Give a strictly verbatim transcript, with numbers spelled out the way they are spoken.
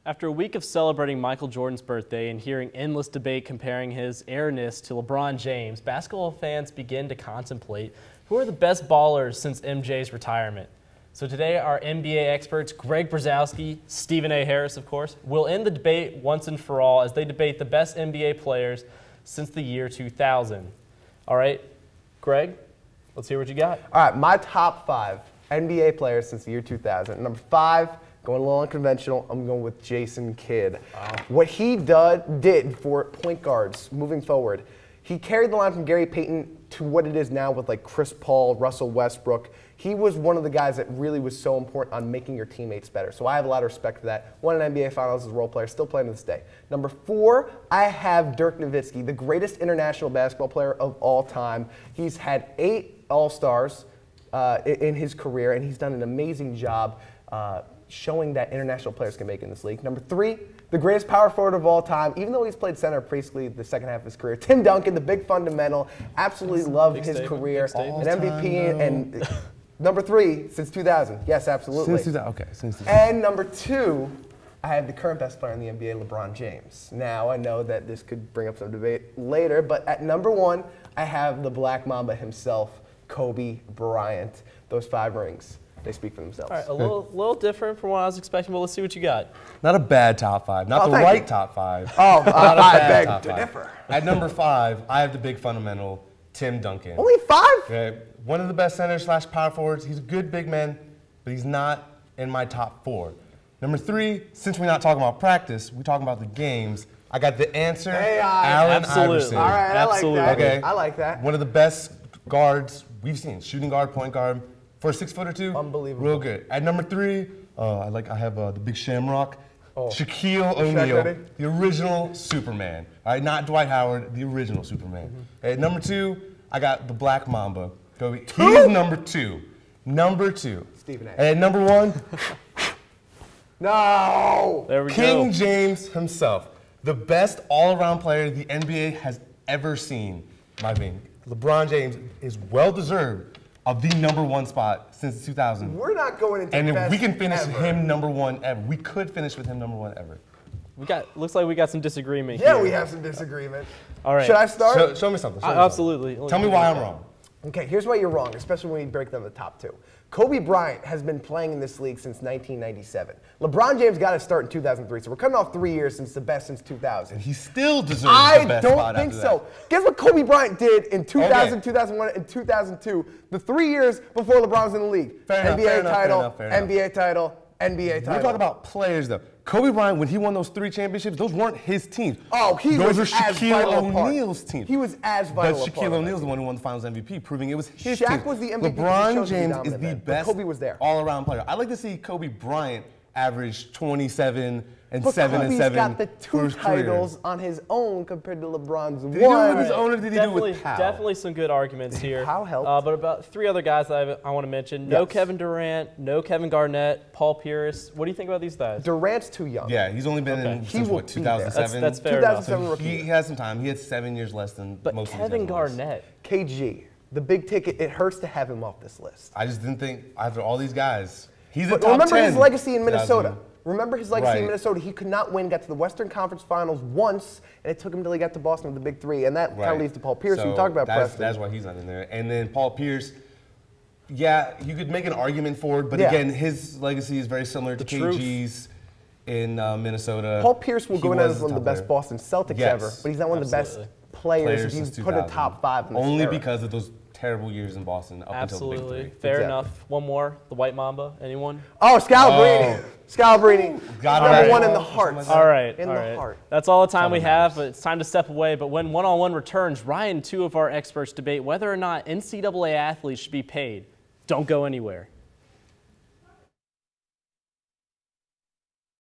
After a week of celebrating Michael Jordan's birthday and hearing endless debate comparing his airness to LeBron James, basketball fans begin to contemplate who are the best ballers since M J's retirement. So today, our N B A experts, Greg Brzezowski, Stephen A. Harris, of course, will end the debate once and for all as they debate the best N B A players since the year two thousand. All right, Greg, let's hear what you got. All right, my top five N B A players since the year two thousand. Number five, going a little unconventional, I'm going with Jason Kidd. Wow. What he did, did for point guards moving forward, he carried the line from Gary Payton to what it is now with like Chris Paul, Russell Westbrook. He was one of the guys that really was so important on making your teammates better. So I have a lot of respect for that. Won an N B A Finals as a role player, still playing to this day. Number four, I have Dirk Nowitzki, the greatest international basketball player of all time. He's had eight All-Stars uh, in his career, and he's done an amazing job uh, showing that international players can make in this league. Number three, the greatest power forward of all time, even though he's played center basically the second half of his career, Tim Duncan, the big fundamental. Absolutely love his statement, career. an M V P and, and number three, since two thousand. Yes, absolutely. Since two thousand, okay. Since two thousand. And number two, I have the current best player in the N B A, LeBron James. Now, I know that this could bring up some debate later, but at number one, I have the Black Mamba himself, Kobe Bryant. Those five rings, they speak for themselves. All right, a little, little different from what I was expecting, but let's see what you got. Not a bad top five. Not Oh, the thank right you. top five. Oh, Not a I bad beg top to five. differ. At number five, I have the big fundamental, Tim Duncan. Only five? Okay, one of the best centers slash power forwards. He's a good big man, but he's not in my top four. Number three, since we're not talking about practice, we're talking about the games. I got the answer, A I. Allen Absolutely. Iverson. All right, Absolutely. I like that. Okay. I like that. One of the best guards we've seen, shooting guard, point guard, for a six foot or two. Unbelievable. Real good. At number three, uh, I like I have uh, the big Shamrock, Oh. Shaquille Shaq O'Neal, Ready? the original Superman. All right, not Dwight Howard, the original Superman. Mm-hmm. At number two, I got the Black Mamba. Kobe. He's number two. Number two. Stephen A. And at number one, No! There we King go. James himself, the best all-around player the N B A has ever seen. My opinion, LeBron James is well-deserved of the number one spot since two thousand. We're not going into And if best we can finish ever. him number one ever. We could finish with him number one ever. We got. Looks like we got some disagreement Yeah, here. we have some disagreement. All right. Should I start? Show, show me something. Show me Uh, something. absolutely. Tell me why I'm wrong. Okay, here's why you're wrong, especially when you break down the top two. Kobe Bryant has been playing in this league since nineteen ninety-seven. LeBron James got his start in two thousand three, so we're cutting off three years since the best since two thousand. He still deserves I the best don't spot think after so. that. Guess what Kobe Bryant did in two thousand, Okay. two thousand one, and two thousand two, the three years before LeBron was in the league. Fair enough, N B A fair enough, fair title, enough, fair enough. N B A title, N B A title. We're talking about players, though. Kobe Bryant, when he won those three championships, those weren't his teams. Oh, he those was are as Shaquille vital a part. O'Neal's teams. He was as But vital a part Shaquille of that O'Neal's the team. one who won the Finals M V P, proving it was his Shaq team. was the M V P. He chose LeBron to be James is dominant the then, but best Kobe was there. all-around player. I'd like to see Kobe Bryant average twenty-seven and But seven Kobe's and seven got the for two his career. titles on his own compared to LeBron's Did he do it one. with his own or did he do it Definitely, with Powell? definitely some good arguments here. Powell helped. Uh, but about three other guys that I, I want to mention. No Yes. Kevin Durant, no Kevin Garnett, Paul Pierce. What do you think about these guys? Durant's too young. Yeah, he's only been Okay. in He since will what, be two there. thousand That's, seven? that's fair enough. two thousand seven So rookie he year. has some time. He had seven years less than But most Kevin of these other ones. Garnett. K G, the big ticket, it hurts to have him off this list. I just didn't think after all these guys, he's a But top remember ten. his legacy in Minnesota. two thousand. Remember his legacy in Right. Minnesota. He could not win, got to the Western Conference Finals once, and it took him till he got to Boston with the big three. And that kind Right. of leads to Paul Pierce, who So we talked about, that's, Preston. that's why he's not in there. And then Paul Pierce, yeah, you could make an argument for it, but Yeah. again, his legacy is very similar to The truth. K G's in uh, Minnesota. Paul Pierce will He go in was as one of the top best player. Boston Celtics Yes. ever, but he's not one of the Absolutely. best players, Players if you since put a two thousand. top five in this Only era. because of those terrible years in Boston up Absolutely. until the big three. Fair Exactly. enough. One more. The White Mamba. Anyone? Oh, Scalabrine. Oh. Scalabrine. Got it Number right. one in the Oh, heart. something All right. In all the right. heart. That's all the time we Something have, else. but it's time to step away. But when one-on-one returns, Ryan and two of our experts debate whether or not N C double A athletes should be paid. Don't go anywhere.